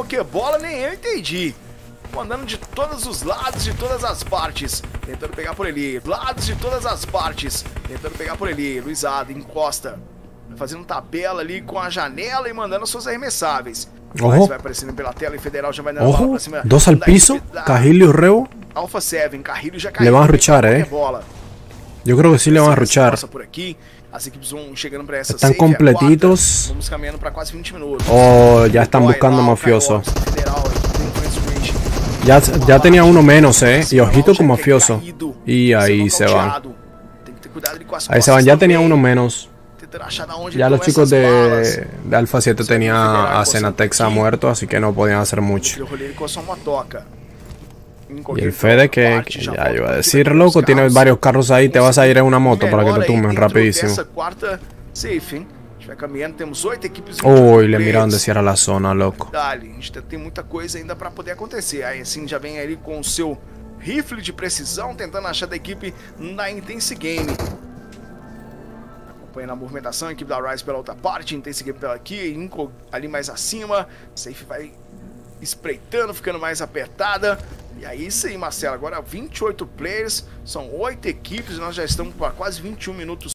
Pokébola, nem eu entendi. Mandando de todos os lados, de todas as partes. Tentando pegar por ali. Lados de todas as partes. Tentando pegar por ali. Luizado, encosta. Fazendo tabela ali com a janela e mandando suas arremessáveis. Mas vai aparecendo pela tela e Federal já vai dando bola pra cima. Dos al piso. Carrillo y Rebo. Alpha 7, Carrillo já caiu. Le van a ruchar, Yo creo que sí le van a ruchar. Por aqui. As equipes vão chegando para essa Están completitos. Vamos caminhando para quase 20 minutos. Oh, ya están buscando mafioso. Ya tenía uno menos, y ojito con mafioso. Y ahí se van. Ahí se van, ya tenía uno menos. Ya los chicos de Alpha 7 tenían a Cenatexa muerto, así que no podían hacer mucho. Y el Fede que ya iba a decir, loco, tiene varios carros ahí, te vas a ir en una moto para que te tumben rapidísimo. Uy, le miraron de cierra la zona, loco. A gente tem muita coisa ainda para poder acontecer. Aí assim já vem ali com o seu rifle de precisão tentando achar da equipe na Intense Game. Acompanhando a movimentação, a equipe da Rise pela outra parte, Intense Game pela aqui, Inco ali mais acima. Safe vai espreitando, ficando mais apertada. E aí isso aí, Marcelo, agora 28 players, são 8 equipes, nós já estamos com quase 21 minutos.